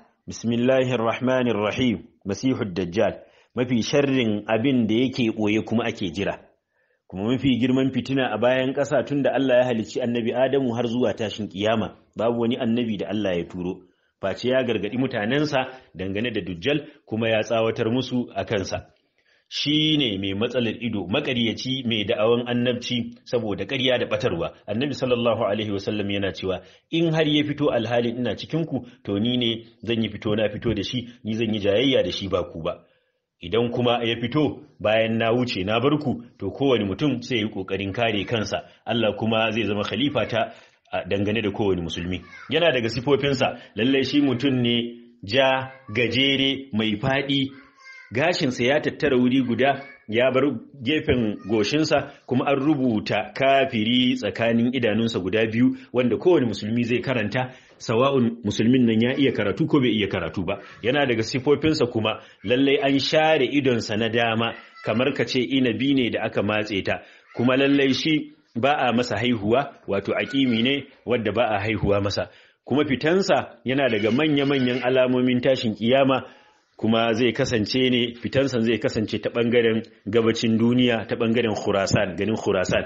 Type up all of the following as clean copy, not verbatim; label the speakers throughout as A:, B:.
A: Bismillahir Rahmanir Rahim. Masihud Dajjal, mafi sharrin abin da yake boye kuma ake jira, kuma mafi girman fitina a bayan ƙasa tunda Allah ya halicci annabi Adamu har zuwa tashin kiyama. Babu wani annabi da Allah ya turo face ya gargadi mutanensa dangane da Dajjal kuma ya tsawatar musu a kansa. Shi ne mai matsalar ido, maƙaryaci mai da'awan annabci saboda ƙarya da ɓatarwa. Annabi sallallahu alaihi wasallam yana cewa in har ya fito alhalin ina cikinku, to ni ne zan yi fito na fito da shi, ni zan yi jayayya da shi ba ku ba. Idan kuma ya fito bayan na wuce na bar ku, to kowane mutum sai ya yi ƙoƙarin kare kansa, Allah kuma zai zama khalifa ta dangane da kowane musulmi. Yana daga sifofinsa, lallai shi mutum ne ja, gajere, mai faɗi, gashinsa ya tattara wuri guda, ya bar gefen goshinsa, kuma an rubuta kafiri tsakanin idanunsa guda biyu, wanda kowane musulmi zai karanta, sawa'un musulmin nan ya iya karatu ko bai iya karatu ba. Yana daga sifofinsa kuma lallai an share idonsa na dama kamar ka ce inabi ne da aka matse ta, kuma lallai shi ba a masa haihuwa, wato aƙimi ne wadda ba a haihuwa masa. Kuma fitansa yana daga manya-manyan alamomin tashin kiyama, kuma zai kasance ne, fitansa zai kasance ta ɓangaren gabacin duniya, ta ɓangaren Khurasan, ganin Khurasan.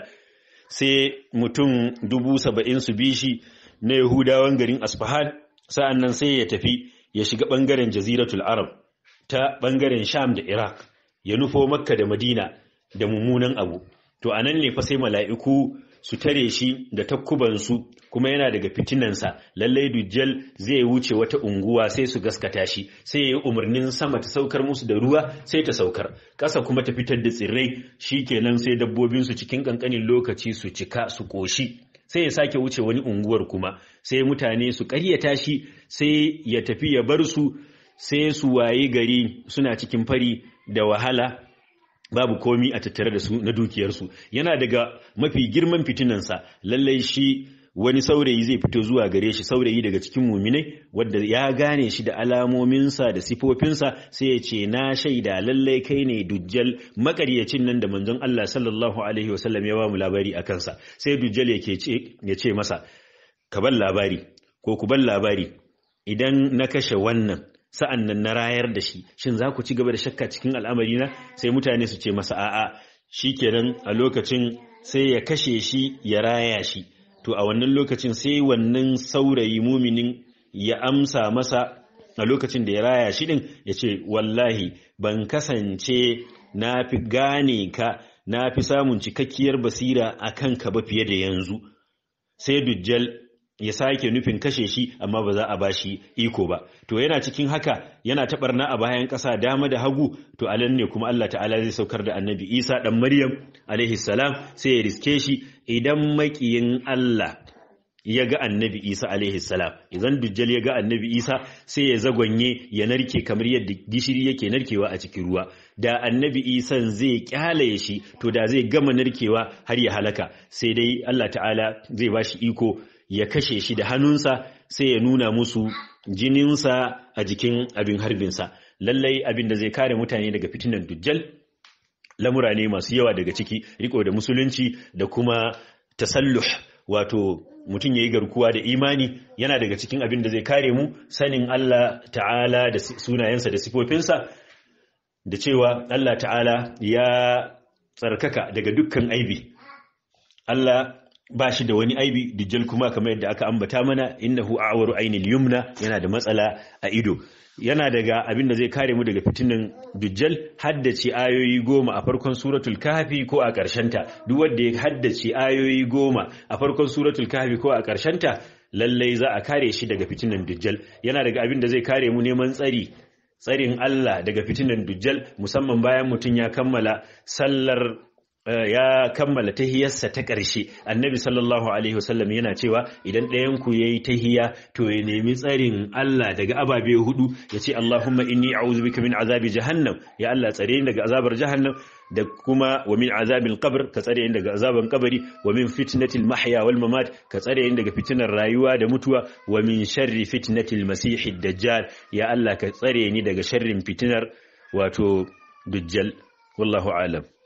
A: Sai mutum 70,000 su bi shi na Yahudawan garin Asfahan, sa'an nan sai ya tafi ya shiga ɓangaren Jaziratul Arab, ta ɓangaren Sham da Iraq, ya nufo Makka da Madina da mummunan abu. To a nan ne fa sai mala'iku su tare shi da takkubansu, kuma yana daga fitinansa, lallai Dajjal zai wuce wata unguwa sai su gaskata shi, sai ya yi umarnin sama ta saukar musu da ruwa sai ta saukar, ƙasa kuma ta fitar da tsirrai, shi kenan sai dabbobinsu cikin ƙanƙanin lokaci su cika su ƙoshi, sai ya sake wuce wani unguwar kuma, sai mutane su ƙaryata shi, sai ya tafi ya bar su, sai su wayi gari suna cikin fari da wahala, babu komi a tattare da su na dukiyarsu. Yana daga mafi girman fitinansa, lallai shi wani saurayi zai fito zuwa gare shi, saurayi daga cikin muminai wadda ya gane shi da alamominsa da sifofinsa, sai ya ce na shaida lallai kai ne Dajjal, makaryacin nan da manzon Allah sallallahu alaihi wasallam ya ba mu labari a kansa. Sai Dajjal ya ce masa, ka ban labari ko ku ban labari, idan na kashe wannan sa'an nan na rayar da shi, shin za ku ci gaba da shakka cikin al'amarina? Sai mutane su ce masa a'a. Shi kenan a lokacin sai ya kashe shi ya raya shi. To a wannan lokacin sai wannan saurayi muminin ya amsa masa a lokacin da ya raya shi din, ya ce wallahi ban kasance na fi gane ka, na fi samun cikakkiyar basira a kanka ba fiye da yanzu. Sai Dajjal ya sake nufin kashe shi, amma ba za a bashi iko ba. To yana cikin haka, yana taɓarna a bayan ƙasa dama da hagu, to alan ne kuma Allah ta'ala zai saukar da annabi Isa ɗan Maryam alaihi salam, sai ya riske shi. Idan maƙiyin Allah ya ga annabi Isa alaihi salam, idan Dajjal ya ga annabi Isa, sai ya zagonye ya narke kamar yadda gishiri yake narkewa a cikin ruwa. Da annabi Isa zai kyale shi, to da zai gama narkewa har ya halaka, sai dai Allah ta'ala zai bashi iko ya kashe shi da hannunsa, sai ya nuna musu jininsa a jikin abin harbinsa. Lallai abin da zai kare mutane daga fitinan Dajjal lamura ne masu yawa, daga ciki riko da musulunci da kuma tasalluh, wato mutum ya yi garkuwa da imani. Yana daga cikin abin da zai kare mu sanin Allah ta'ala da sunayensa da sifofinsa, da cewa Allah ta'ala ya tsarkaka daga dukkan aibi. Allah ba shi da wani aibi. Dajjal kuma kamar yadda aka ambata mana, innahu a'waru ainil yumna, yana da matsala a ido. Yana daga abin da zai kare mu daga fitinan Dajjal haddace ayoyi 10 a farkon suratul kahfi ko a ƙarshenta. Duk wanda ya haddace ayoyi 10 a farkon suratul kahfi ko a ƙarshenta, lallai za a kare shi daga fitinan Dajjal. Yana daga abin da zai kare mu neman tsarin Allah daga fitinan Dajjal, musamman bayan mutum ya kammala sallar, ya kammala tahiyarsa ta ƙarshe. Annabi sallallahu alaihi wasallam yana cewa idan ɗayan ku yayi tahiya, to ya nemi tsarin Allah daga ababe 4, yace Allahumma inni a'udhu bika min azabi jahannam, ya Allah tsare ni daga azabar jahannam, da kuma wa min azabil qabr, ka tsare ni daga azaban kabari, wa min fitnatil mahya wal mamat, ka tsare ni daga fitinar rayuwa da mutuwa, wa min sharri fitnatil masihid dajjal, ya Allah ka tsare ni daga sharrin fitinar wato Dajjal. Wallahu a'lam.